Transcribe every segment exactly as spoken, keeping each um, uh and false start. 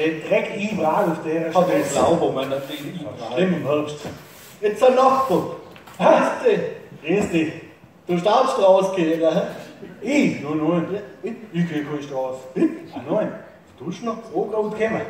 Der Dreck überall auf der Hat den Glauben, man natürlich überall. Schlimm im Herbst. Jetzt ein Nachbar. Grüß dich. Grüß dich. Du staubst rausgehen, hä? Ich? Nein, nein. Ich gehe keine Straße. Ah nein. Was tust du noch? Das Ankraut kommen.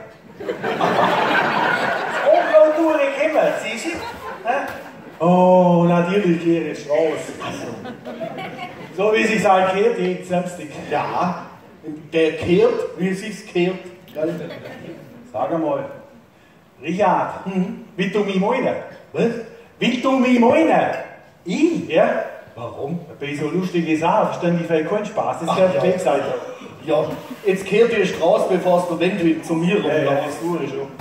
Das Ankraut durchkommen. Siehst du? Oh, natürlich gehe ich in die Straße. So wie es sich halt gehört, jeden Samstag. Ja. Der kehrt, wie es sich kehrt. Sag einmal. Richard, Mhm. willst du mich meinen? Was? Willst du mich meinen? Ich? Ja? Warum? Bei so lustigen Sachen verstehen die vielleicht keinen Spaß. Das gehört ja. die Webseite. Ja, jetzt kehrt die Straße, bevor du den wieder zu mir Ja, ja, rumlaufst. das tue ich schon.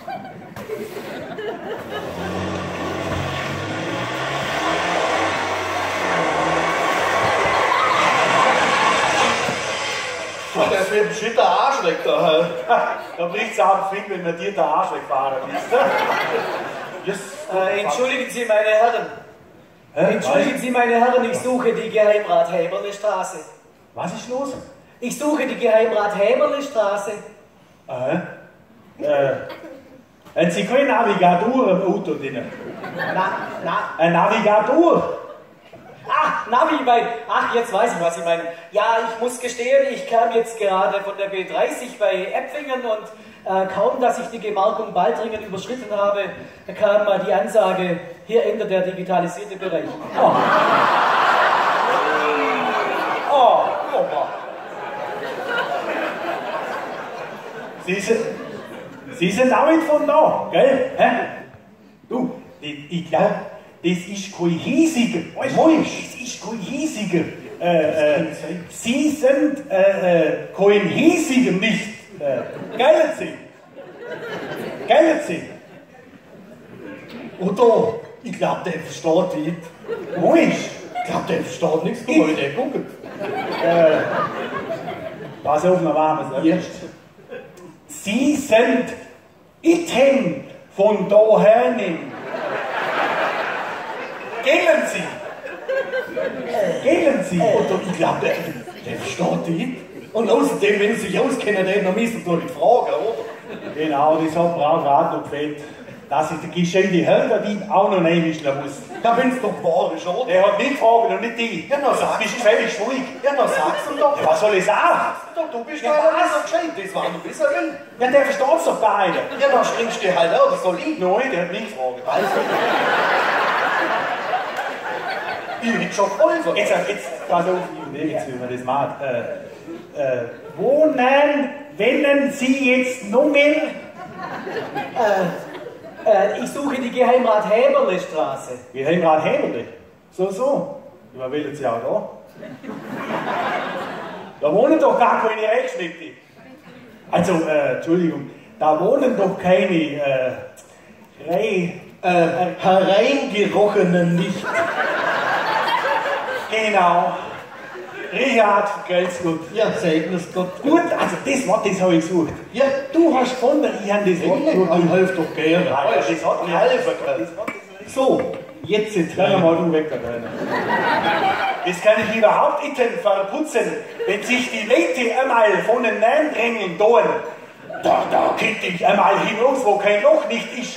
Das wird ein schütter Arsch weg da. Hä? Da bricht es ab, wenn man dir der Arsch wegfahren ist. Yes. Äh, entschuldigen Sie, meine Herren. Hä? Entschuldigen Sie, meine Herren, ich suche die Geheimrat Häberle Straße. Was ist los? Ich suche die Geheimrat Häberle Straße. Aha. Äh, haben Sie keine Navigator im Auto drin? Na, na, Ein Navigator? ah, Navi, mein, ach, jetzt weiß ich, was Sie meinen. Ja, ich muss gestehen, ich kam jetzt gerade von der B dreißig bei Äpfingen und äh, kaum, dass ich die Gemarkung Baldringen überschritten habe, kam mal die Ansage, hier endet der digitalisierte Bereich. Oh. Oh, oh. Sie sind, Sie sind auch nicht von da, gell? Hä? Du, ich, ich glaube, das ist kein hiesiger. Weißt du, das ist kein hiesiger. Äh, äh, Sie sind äh, äh, kein hiesiger nicht. Äh, gell Sie? Gell Sie? Oder? Ich glaube, der versteht nicht. Wo ist? Ich glaube, der versteht nichts. Guck mal, der guckt. Äh, pass auf, noch warmes erst. Sie sind Iten von daher nehmen. Gehen Sie! Gehen Sie! Oder ich glaube, der, der versteht nicht. Und außerdem, wenn Sie sich auskennen, dann müssen Sie doch nicht fragen, oder? Genau, das hat mir auch gerade noch gefällt. Dass ich den geschenkten Heldendieb auch noch einmischen muss. Ja, wenn es doch wahr ist, oder? Der hat mich gefragt und nicht die. Ja, na, Du sag's bist völlig schwierig. Ja, dann sag's ihm doch. Ja, was soll ich sagen? Doch, du bist Ja, ja was? so gescheit. Das war ein bisschen. Ja, der versteht's doch gar nicht. Ja, dann springst du halt auch, das soll ich. Nein, der hat mich gefragt. Also. Ich hätte schon geholfen. Jetzt, jetzt, pass auf, ich überlege jetzt, wie man das macht. Äh, äh, wohnen, wenn Sie jetzt noch mehr? Äh, ich suche die Geheimrat Häberle Straße. Wir haben gerade Häberle. So, so. Wer will jetzt ja auch da? Da wohnen doch gar keine Rechtschnitte. Also, äh, Entschuldigung, da wohnen doch keine, äh, Reh, Äh, hereingerochenen nicht. genau. Richard, geht's gut. Ja, segne es Gott. Gut, also das Wort, das habe ich gesucht. Ja, Du hast gefunden, ich habe das Wort gesucht. dann hilft doch gerne. Ja, das hat mir helfen können. So, jetzt sind Geh mal du weg da rein. Das kann ich überhaupt nicht verputzen, wenn sich die Leute einmal von den Namen drängen tun. Da, da könnte ich einmal hinaus, wo kein Loch nicht ist.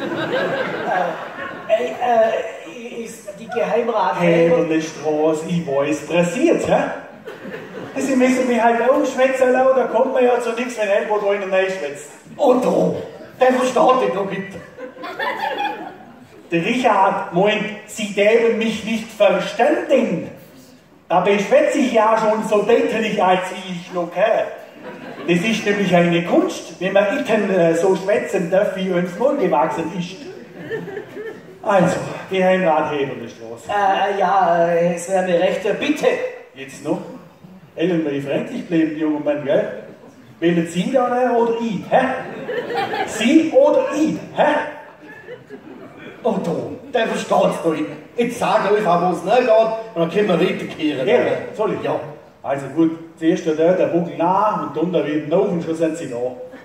Äh, äh, ist die Geheimrat Häberle... Häberle Straße, ich weiß, pressiert, hä? Sie müssen mich halt ausschwätzen lassen, da kommt man ja zu nichts, wenn irgendwo da in der schwätzt. Und du, der versteht dich doch nicht. Der Richard meint, Sie dürfen mich nicht verstanden. Dabei schwätze ich ja schon so deutlich, als ich noch kann. Das ist nämlich eine Kunst, wenn man itten äh, so schwätzen darf, wie uns Mund gewachsen ist. Also, Geheimrat Häberle Straße. Äh, ja, äh, es wäre eine rechte Bitte. Jetzt noch? Ellen, weil ich freundlich bleiben, junger Mann, gell? Wählen Sie da oder ich, hä? Sie oder ich, hä? Und du, der versteht es doch nicht. Jetzt sag einfach, wo es nicht geht, und dann können wir weiterkehren. Ja, soll ich? Ja. Also gut, zuerst der, der Buckel nach und dann der wieder auf und schon sind Sie da.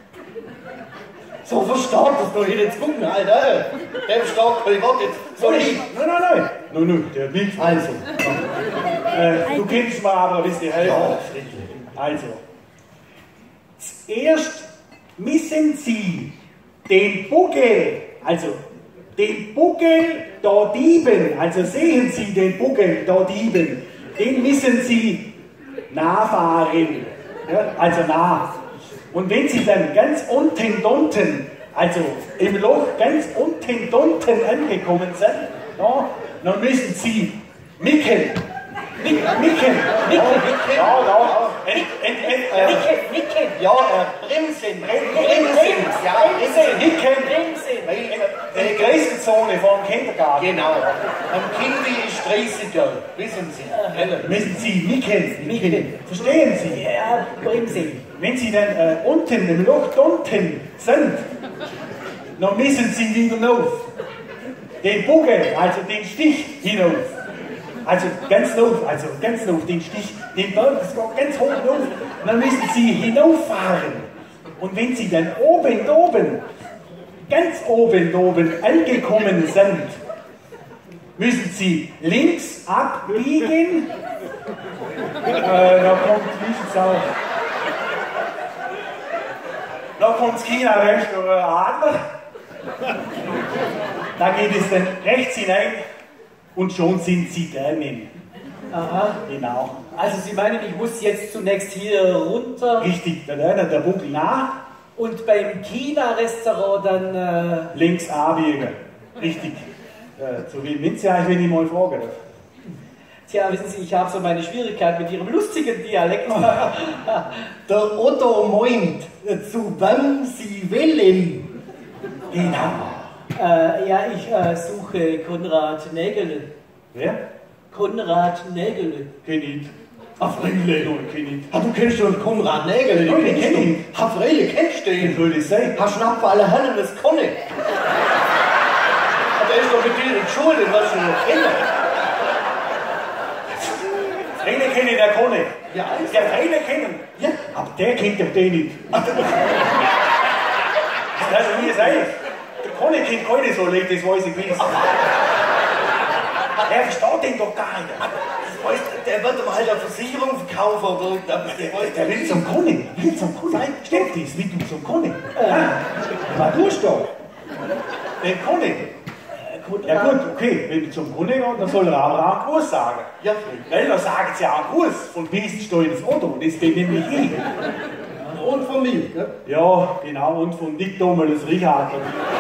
So versteht das doch nicht. Jetzt gucken, Alter. Der versteht kein Wort jetzt. Soll ich? Nein, nein, nein. Nein, nein, der will. Also. Äh, du kennst mir aber ein bisschen helfen. Ja, Also, zuerst müssen Sie den Buckel, also den Buckel da dieben, also sehen Sie den Buckel da dieben, den müssen Sie nachfahren, ja, also nah. Und wenn Sie dann ganz unten unten, also im Loch ganz unten unten angekommen sind, ja, dann müssen Sie micken. Micken, micken, micken, ja, ja, ent, ent, ent, äh, Nicken, nicken. Ja, äh, Bremsen, Bremsen, ja, Bremsen, micken, Bremsen. die Kreisenzone vor dem Kindergarten. Genau. Am Kindi ist dreißiger, wissen Sie. Gell? Müssen Sie micken, micken. Verstehen Sie? Ja, Bremsen. Wenn Sie dann äh, unten im Loch unten sind, dann müssen Sie wieder hinauf. Den Buckel, also den Stich hinauf. Also ganz lauf, also ganz lauf, den Stich, den Berg, das geht ganz hoch hinauf. Und dann müssen Sie hinauffahren. Und wenn Sie dann oben, oben, ganz oben, oben angekommen sind, müssen Sie links abbiegen. äh, da kommt Zwischensau. Da kommt das China-Restaurant Adler. Da geht es dann rechts hinein. Und schon sind Sie drinnen. Aha. Genau. Also Sie meinen, ich muss jetzt zunächst hier runter Richtig, da lernt der Buckel nach. und beim China-Restaurant dann... Äh, Links abbiegen. Richtig. Äh, so wie Winze, wenn ich mal fragen darf. Tja, wissen Sie, ich habe so meine Schwierigkeit mit Ihrem lustigen Dialekt. Der Otto meint, zu wem Sie wollen. Genau. äh, ja, ich äh, suche Konrad Nägele. Wer? Konrad Nägele. Kenn ich. Ach, Freile. Nein, kenn ich. Ah, du kennst schon Konrad Nägele, Ja, den kennst kenn du. ich. Ah, Freile, kennst du Wie den? soll das sein? Hast Schnapp für alle Hellen, das kann ich. Der ist doch mit dir in die Schule, was du noch kennst. Freile kenne ich, der kann ich. Ja, also. Der Freile kennen. Ja. Aber der kennt doch den nicht. Also wie es eigentlich. Der Conny kennt keine so leicht, das weiß ich wenigstens. Er versteht den doch gar nicht. Weißt du, der wird ihm halt eine Versicherung verkaufen oder irgendwas. Der weiß, Der will zum Conny. Will zum Conny. Stimmt das, wie du zum Conny? Ja. Was tust du? Den Conny. Ja gut, okay, wenn du zum Conny gehst, dann soll er aber auch einen Gruß sagen. Ja, Weil da sagen sie auch einen Gruß von Bestensteuer ins Auto, das bin nämlich ich. und von mir. Gell? Ja, genau, und von Dick Dommel das Richard.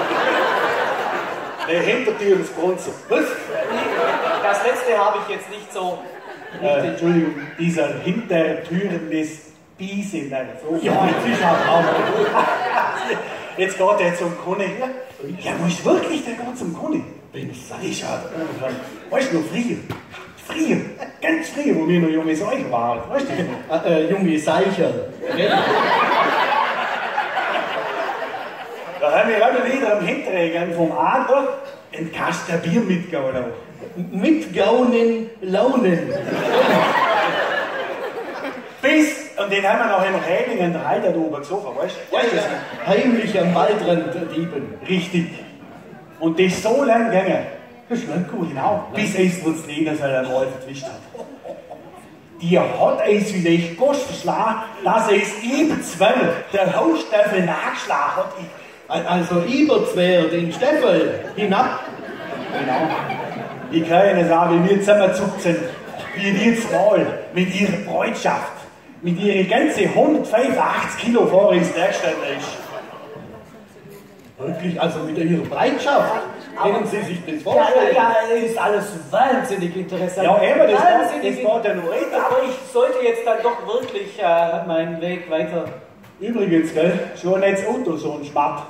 Der hinter dir das Bronze. Was? Das letzte habe ich jetzt nicht so... Äh, Entschuldigung, dieser Hintertüren des Biesen. So. Ja, jetzt ist er auch. Jetzt geht er zum Conny. Ja, wo ist wirklich der geht zum Conny? Bin ich Richard. Weißt du noch, früher? Früher, ganz früher, wo wir noch junge Säuger waren. Weißt du noch? Äh, äh, junge Seicher. Da haben wir immer wieder am Hinterregen vom Adler einen Kasten Bier mitgegangen. Mitgaunen, Launen. Bis, und den haben wir noch im Häling in der Reiter da oben gesoffen, weißt du? Weißt du das noch? Heimlich am Waldrand dieben. Richtig. Und das so lang gegangen. Das ist nicht gut, genau. Bis es uns Lena seinen Wolf erwischt hat. Die hat es vielleicht Gosch verschlagen, dass es ihm zwölf der Hausstaffel nachgeschlagen hat. Also Iberzwer, den Steffel, hinab. Genau. Ich kann Ihnen sagen, wie wir zusammengezuckt sind, wie die zwei mit ihrer Bräutschaft, mit ihren ganzen hundertfünfundachtzig Kilo vor ins Berg gestanden ist. Wirklich, also mit ihrer Bereitschaft. Können Sie sich das Ja, vorstellen? ja, ja, ist alles wahnsinnig interessant. Ja, eben, das war, das Wahnsinnig war der noch weiter. Aber ich sollte jetzt dann doch wirklich äh, meinen Weg weiter... Übrigens, gell, schon nicht das Auto so ein Schmapp.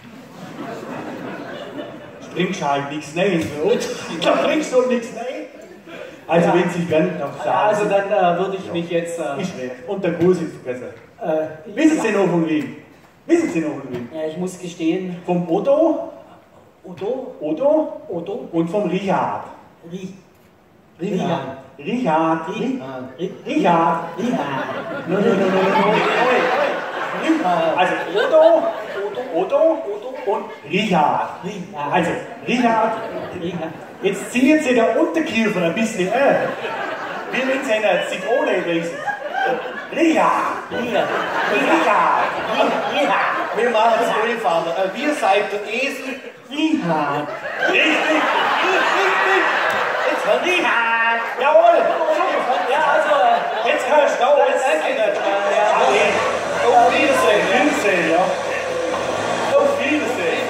Bringst halt nichts Neues für uns. Da bringst du nichts Neues. Also, Ja. wenn Sie können, noch sagen. Also dann äh, würde ich mich jetzt... Äh, Ist schwer. Und der Gruß ist besser. äh, Wissen Sie noch von wem? Wissen Sie noch von wem? Ja, ich muss gestehen, Vom Otto, Otto, Otto Otto, und vom Richard. Ri, Richard. Richard. Richard. Ri, Richard. Richard. No, no, no, no, no, no. Also Otto, Otto, Otto und Richard. Richard. Also Richard, Richard. jetzt ziehen Sie der Unterkiefer ein bisschen an. Wie wenn Sie eine Zitrone lesen. Ria! Ria. Ria! Ria. Wir machen es so, Vater. Äh, Wir seid der Esel. Ria. Richtig! Richtig! Jetzt hör ich. Jawohl! Ja, also, äh, Jetzt hörst du auch! Jetzt danke. Ja, Auf Wiedersehen. Wiedersehen, ja. Auf Wiedersehen.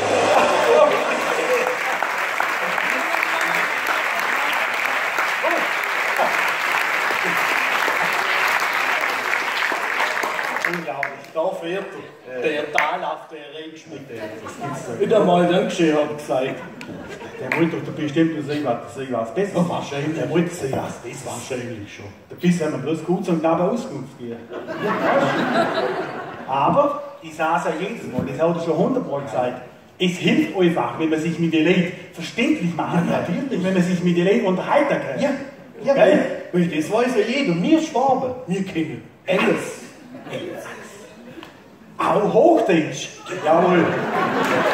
Unglaublich. Da fährt er. Der talhafte Regenschnitt. Nicht einmal Dankeschön, hat er gesagt. Der wollte doch bestimmt noch sehen, was sehen, was besser Ja, wahrscheinlich. Der wollte sehen, was das wahrscheinlich schon. Der Biss haben wir bloß kurz und knapp Auskunft gegeben. Aber, ich sage es ja jedes Mal, das hat er schon hundertmal gesagt, es hilft einfach, wenn man sich mit den Leuten verständlich machen Ja, kann. natürlich. Wenn man sich mit den Leuten unterhalten kann. Ja, ja, Gell? weil, weil das weiß ja jeder. Wir Schwaben, wir kennen alles. Auch Hochdeutsch. Jawohl.